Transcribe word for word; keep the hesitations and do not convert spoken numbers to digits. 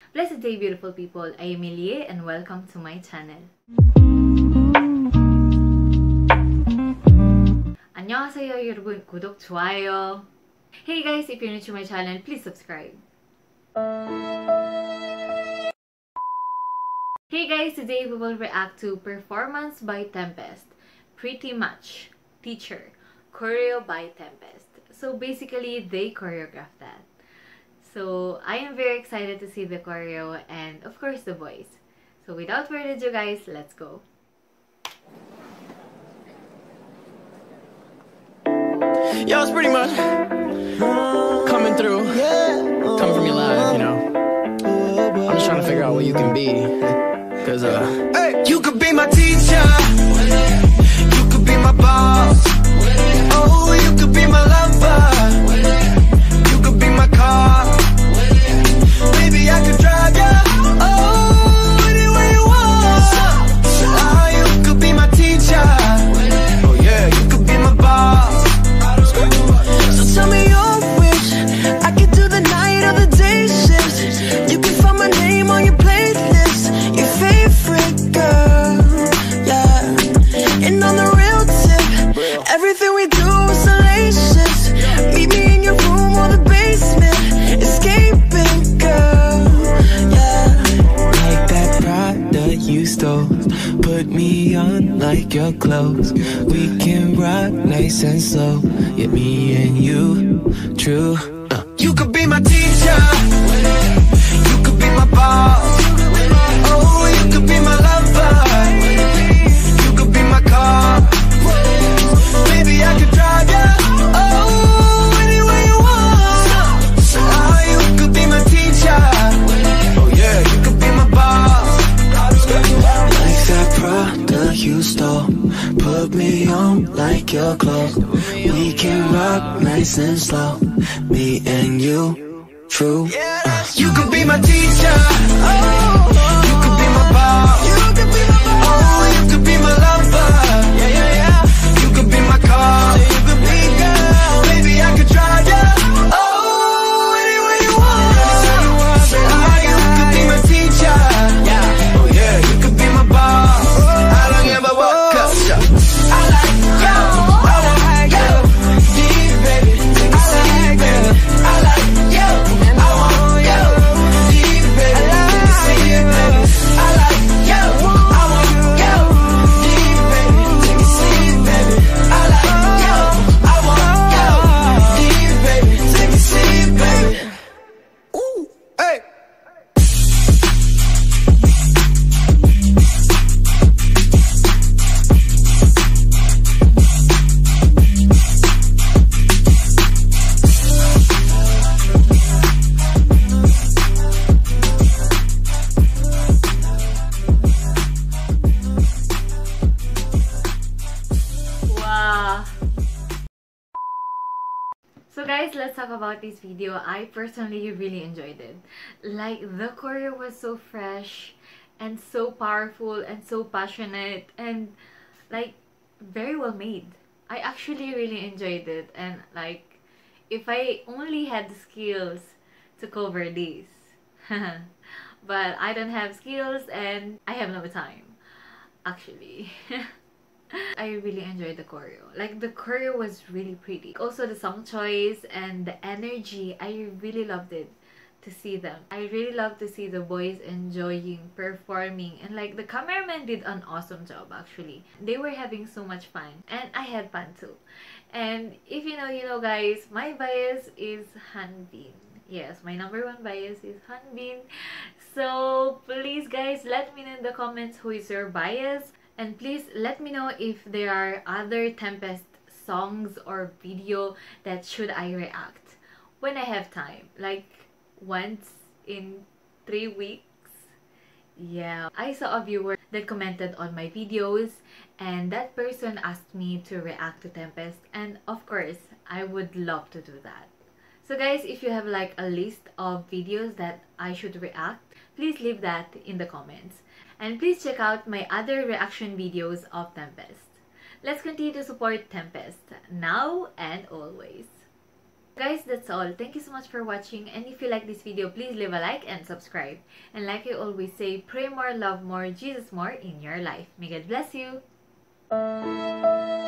Blessed day, beautiful people. I am Ilie and welcome to my channel. 안녕하세요 여러분. 구독, 좋아요. Hey guys, if you're new to my channel, please subscribe. Hey guys, today we will react to Performance by Tempest, Pretty Much, Teacher, Choreo by Tempest. So basically, they choreographed that. So I am very excited to see the choreo and of course the voice. So without further ado guys, let's go. Yo, it's Pretty Much coming through, coming from your life, you know. I'm just trying to figure out what you can be, cause uh hey, you could be my teacher, you could be my boss, oh, you could be my lover, you could be my car, maybe I could drive you, oh, anywhere you want. Ah, you could be my teacher, oh yeah, you could be my boss. So tell me your wish, I could do the night or the day shifts. You can find my name on your playlist, your favorite girl, yeah. And on the real tip, everything we do is salacious. Meet me in your room or the basement, escaping, girl, yeah. Like that Prada you stole, put me on like your clothes. We can rock nice and slow, yeah, me and you, true. uh. You could be my teacher, you could be my boss, oh, you could be my lover, you could be my car, maybe I could drive you, oh, anywhere you want. Ah, you could be my teacher, oh yeah, you could be my boss. Like that Prada you stole, put me on like your clothes. We can rock nice and slow, me and you, true. uh. You could be my teacher, oh, you could be my boss, oh, you could be my lover, yeah, yeah, yeah. You could be my car, you could be girl, maybe I could drive you, oh, anywhere you want. Ah, you could be my teacher, yeah, oh yeah, you could be my boss. I don't give a what, 'cause I like you, I want you, deep baby, take a seat, baby. I like you, I want you, deep baby, take a seat, baby. I like you, I want you, deep baby, take a seat, baby. I like you, I want you, deep baby, take a seat, baby. Ooh, hey. So guys, let's talk about this video. I personally really enjoyed it. Like, the choreo was so fresh and so powerful and so passionate and like very well made. I actually really enjoyed it, and like, if I only had the skills to cover this. But I don't have skills and I have no time actually. I really enjoyed the choreo. Like, the choreo was really pretty. Also the song choice and the energy, I really loved it to see them. I really love to see the boys enjoying performing, and like the cameraman did an awesome job actually. They were having so much fun and I had fun too. And if you know, you know guys, my bias is Hanbin. Yes, my number one bias is Hanbin. So please guys, let me know in the comments who is your bias. And please let me know if there are other Tempest songs or video that should I react when I have time. Like once in three weeks. Yeah, I saw a viewer that commented on my videos and that person asked me to react to Tempest, and of course I would love to do that. So guys, if you have like a list of videos that I should react, please leave that in the comments. And please check out my other reaction videos of Tempest. Let's continue to support Tempest now and always. Guys, that's all. Thank you so much for watching, and if you like this video, please leave a like and subscribe. And like I always say, pray more, love more, Jesus more in your life. May God bless you!